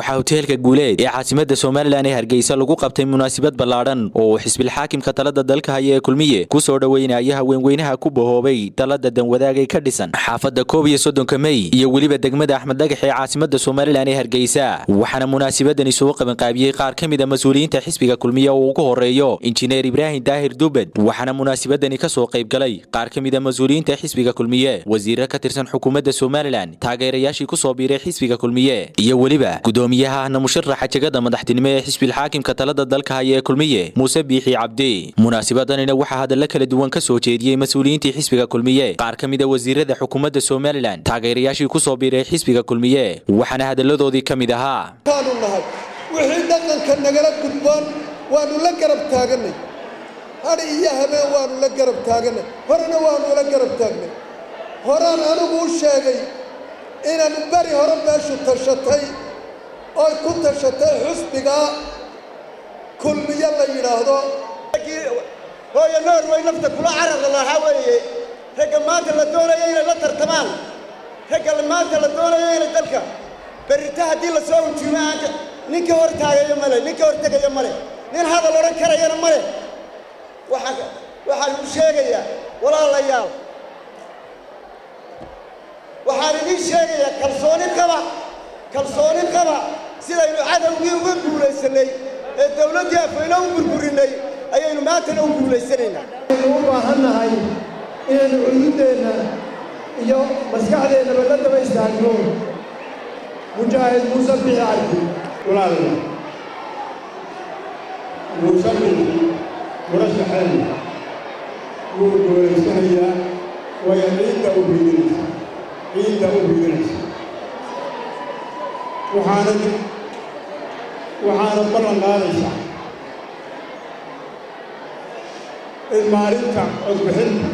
waxaa hoteelka Guuleed ee caasimadda Soomaaliland ee Hargeysa lagu qabtay munaasabad ballaaran oo xisbiga xaakimka talada dalka haya ee Kulmiye ku soo dhaweynaya haweenweynaha ku bahoobay talada danwadaag ee ka dhisan xaafadda 31 May iyo waliba degmada Axmed Dhagax ee caasimadda Soomaaliland ee Hargeysa waxaana munaasabadani soo qaban qaabiyay qaar kamid ah mas'uuliyiinta xisbiga Kulmiye oo ugu horeeyo injineer Ibrahim Daahir Dubed waxaana munaasabadani ka soo qayb galay qaar kamid ah mas'uuliyiinta xisbiga Kulmiye wasiirka ka tirsan xukuumadda Soomaaliland taageerayaashii ku soo biiray xisbiga Kulmiye iyo waliba gudoomiyaha musharaxa jagada madaxtinimo ee xisbiga xaakimka talada dalka haya ee Kulmiye Muuse Biixi Cabdi munaasabadanina waxa hadal kala duwan ka soo jeediyay mas'uuliyiinta xisbiga Kulmiye qaar kamid ah wasiirada xukuumadda Soomaaliland taageerayaashii ku soo biiray xisbiga Kulmiye waxaana hadaladoodii kamid ahaa wixii dhaqanka nagala gudboon waanu la garab taaganay har iyo habeen waanu la garab taaganay horena waanu la garab taagnay horaan anigu u sheegay inaan bari hore meeshu tashatay oo ku tashatay xisbiga Kulmiye la yiraahdo hooyo Norway nafta kula carab lahaa weeye ragga maanta la doonayay inay la tartamaan ragga maanta la doonayay inay dalka berita hadii la soo ujimaanta ninka hortaagayo male ninka hortagayo male nin hadal oran karayna male waxaan u sheegayaa walaalayaal waxaan idin sheegayaa kalsooni qaba sidaynu cadawgii uga guulaysanay ee dawladda afayna u burburinay ayaynu maanta u guulaysanaynaa u baahanahay inaynu cududeenna iyo maskaxdeena la daba istaagno mujaahid Muuse Biixi Cabdi walaalna Muuse Biixi murashaxeen wuu guulaysanayaa way ciidda u biidinaysa waxaana ballan qaadaysaa in maalinta codbixinta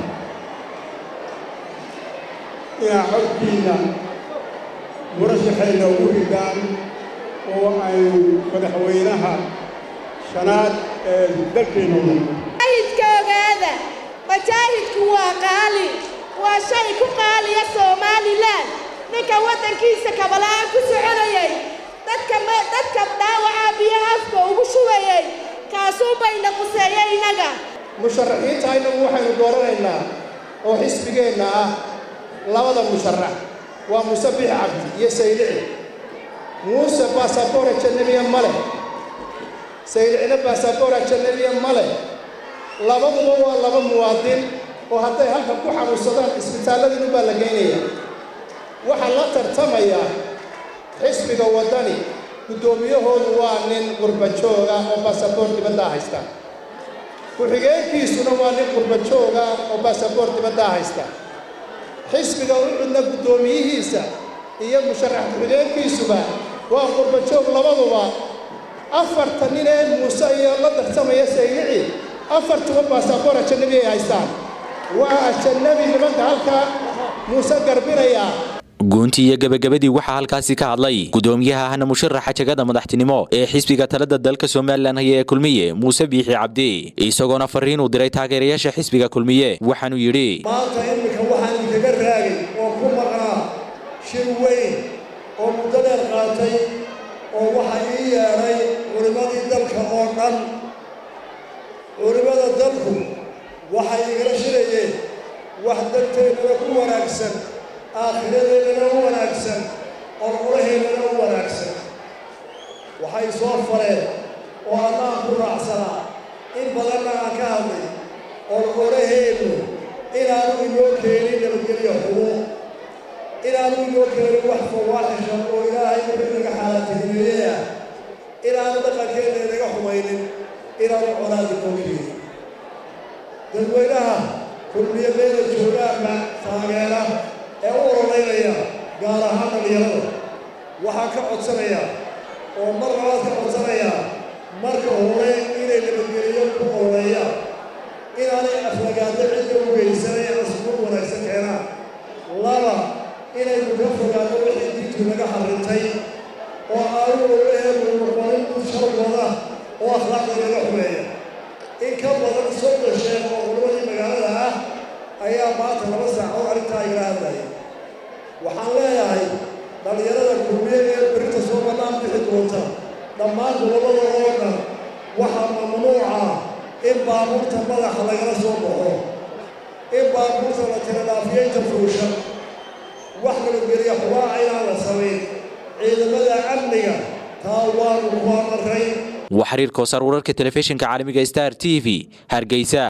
inaa codkiina murashaxeena ugu ridaan oo ay madaxweynaha shanaad ee dalkeena u mujahidkooda mujahidku waa qaali waa shay ku qaaliya Soomaaliland ninka wadankiisa kabalaan ku soconayay dadka dhaawaca biyaha ugu shubayay kaasoo bayna quseeyay inaga musharaxiinta aynu waxaynu dooranaynaa oo xisbigeena ah labada musharax waa Muuse Biixi Cabdi iyo Saylici Muuse baasaboor ajnabiya male Saylicina baasaboor ajnabiya male labaduba waa laba muwaadin oo hadday halka ku xanuunsadaan isbitaalada baa la geynayaa waxa la tartamaya xisbiga wadani gudoomiyahoodu waa nin qurba jooga oo baasaboor dibadda haysta ku-xigeenkiisuna waa nin qurba jooga oo baasaboor dibadda haysta xisbiga wuxuuna gudoomiyihiisa iyo musharax ku-xigeenkiisuba waa qurba joog labaduba afarta nin ee Muuse iyo la tartamaya Saylici afartuba baasaboor ajnabi ay haystaan waa ajnabi nimanka halka Muuse garbinaya goonti iyo gabagabadii waxa halkaasi ka hadlay gudoomiyaha musharaxa jagada madaxtinimo ee xisbiga talada dalka Soomaaliland ee Kulmiye Muuse Biixi Cabdi isagoona fariin u diray taageerayaasha xisbiga Kulmiye waxaanu yiri maanta imika waxaan kaga raagay oo ku maqnaa shir weyn oo muddo dheer qaatay oo waxa ii yeeray culimadii dalka oo dhan culimada dalku waxay igala shirayeen wax dalkeena ku wanaagsan آخرنا وناكسن أرقلهنا وناكسن وحي صوفره وأنا قرع سلا إن بدلنا كامل أرقلهنا إلى أن يوكلين للجري حقوق إلى أن يوكلين وحف واحشا وإلى أن يوكلين حالة الدنيا إلى أن دخلين لك حوين إلى أن أولاد الموكلين دلوينها كل يبين الجهلاء مع ثانينا أورلينيا قال هذا اليوم وحكى عطسنيا ومرة عطسنيا مرة هوري إلى المديرية أورليا إلى أن أفلقات عنده وبيسنيا أسبوع ونكسك هنا لا إلى المكفرات وحيدي تنقى حرتي وقالوا له المقبلين شرق الله وأخلاق الرحمية إن كان بدل صوت الشيخ وقلوني مقالها أيام بعد 2 ساعة أو أرتاح إلى هذا waxaan leeyahay dhalinyarada kulmiye ee berita soo bannaan bixi doonta dhammaan gobollada oo dhan waxaa mamnuuca in baabuurta madaxa lagala soo baxo in baabuurta la tira dhaafiyeynta fuusha wax nabadgelya xubaaca inaan la samayn ciidamada amniga taa waanu ku amaray وحرير كوسر ورarka telefishinka caalamiga Star TV Hargeysa